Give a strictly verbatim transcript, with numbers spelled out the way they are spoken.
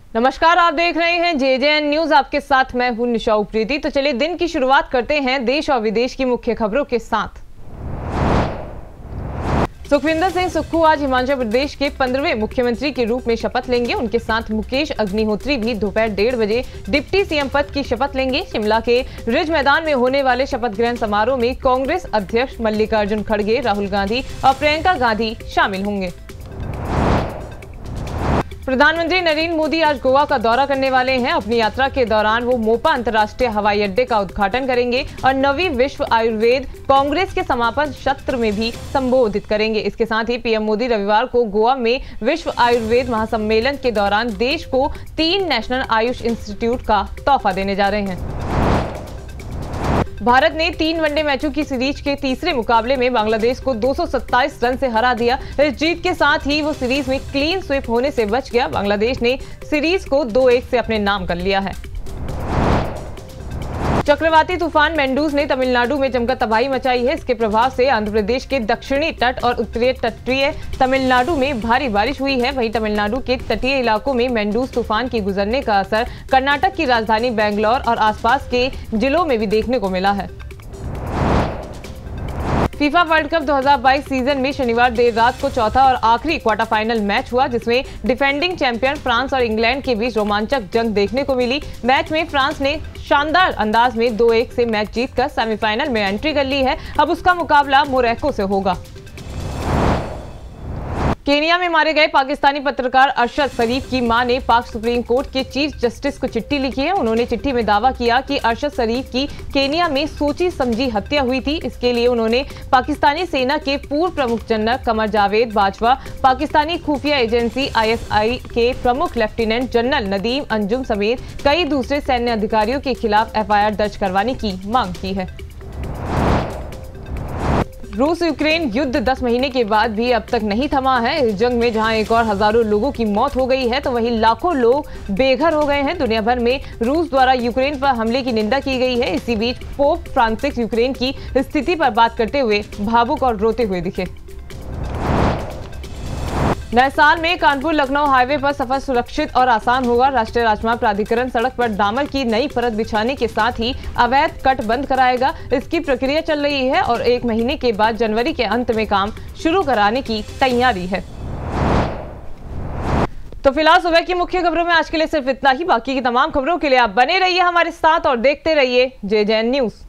नमस्कार, आप देख रहे हैं जे जे एन न्यूज। आपके साथ मैं हूं निशा उप्रेती। तो चलिए दिन की शुरुआत करते हैं देश और विदेश की मुख्य खबरों के साथ। सुखविंदर सिंह सुक्खू आज हिमाचल प्रदेश के पंद्रहवें मुख्यमंत्री के रूप में शपथ लेंगे। उनके साथ मुकेश अग्निहोत्री भी दोपहर डेढ़ बजे डिप्टी सीएम पद की शपथ लेंगे। शिमला के रिज मैदान में होने वाले शपथ ग्रहण समारोह में कांग्रेस अध्यक्ष मल्लिकार्जुन खड़गे, राहुल गांधी और प्रियंका गांधी शामिल होंगे। प्रधानमंत्री नरेंद्र मोदी आज गोवा का दौरा करने वाले हैं। अपनी यात्रा के दौरान वो मोपा अंतर्राष्ट्रीय हवाई अड्डे का उद्घाटन करेंगे और नवीं विश्व आयुर्वेद कांग्रेस के समापन सत्र में भी संबोधित करेंगे। इसके साथ ही पीएम मोदी रविवार को गोवा में विश्व आयुर्वेद महासम्मेलन के दौरान देश को तीन नेशनल आयुष इंस्टीट्यूट का तोहफा देने जा रहे हैं। भारत ने तीन वनडे मैचों की सीरीज के तीसरे मुकाबले में बांग्लादेश को दो सौ सत्ताईस रन से हरा दिया। इस जीत के साथ ही वो सीरीज में क्लीन स्वीप होने से बच गया। बांग्लादेश ने सीरीज को दो एक से अपने नाम कर लिया है। चक्रवाती तूफान मेंडूज ने तमिलनाडु में जमकर तबाही मचाई है। इसके प्रभाव से आंध्र प्रदेश के दक्षिणी तट और उत्तरी तटीय तमिलनाडु में भारी बारिश हुई है। वहीं तमिलनाडु के तटीय इलाकों में मेंडूज तूफान के गुजरने का असर कर्नाटक की राजधानी बेंगलोर और आसपास के जिलों में भी देखने को मिला है। फीफा वर्ल्ड कप दो हज़ार बाईस सीजन में शनिवार देर रात को चौथा और आखिरी क्वार्टर फाइनल मैच हुआ, जिसमें डिफेंडिंग चैंपियन फ्रांस और इंग्लैंड के बीच रोमांचक जंग देखने को मिली। मैच में फ्रांस ने शानदार अंदाज में दो एक से मैच जीतकर सेमीफाइनल में एंट्री कर ली है। अब उसका मुकाबला मोरक्को से होगा। केनिया में मारे गए पाकिस्तानी पत्रकार अरशद शरीफ की मां ने पाक सुप्रीम कोर्ट के चीफ जस्टिस को चिट्ठी लिखी है। उन्होंने चिट्ठी में दावा किया कि अरशद शरीफ की केनिया में सोची समझी हत्या हुई थी। इसके लिए उन्होंने पाकिस्तानी सेना के पूर्व प्रमुख जनरल कमर जावेद बाजवा, पाकिस्तानी खुफिया एजेंसी आई एस आई के प्रमुख लेफ्टिनेंट जनरल नदीम अंजुम समेत कई दूसरे सैन्य अधिकारियों के खिलाफ एफ आई आर दर्ज करवाने की मांग की है। रूस यूक्रेन युद्ध दस महीने के बाद भी अब तक नहीं थमा है। इस जंग में जहां एक और हजारों लोगों की मौत हो गई है, तो वहीं लाखों लोग बेघर हो गए हैं। दुनिया भर में रूस द्वारा यूक्रेन पर हमले की निंदा की गई है। इसी बीच पोप फ्रांसिस यूक्रेन की स्थिति पर बात करते हुए भावुक और रोते हुए दिखे। नए साल में कानपुर लखनऊ हाईवे पर सफर सुरक्षित और आसान होगा। राष्ट्रीय राजमार्ग प्राधिकरण सड़क पर डामर की नई परत बिछाने के साथ ही अवैध कट बंद कराएगा। इसकी प्रक्रिया चल रही है और एक महीने के बाद जनवरी के अंत में काम शुरू कराने की तैयारी है। तो फिलहाल सुबह की मुख्य खबरों में आज के लिए सिर्फ इतना ही। बाकी की तमाम खबरों के लिए आप बने रहिए हमारे साथ और देखते रहिए जे जे एन न्यूज।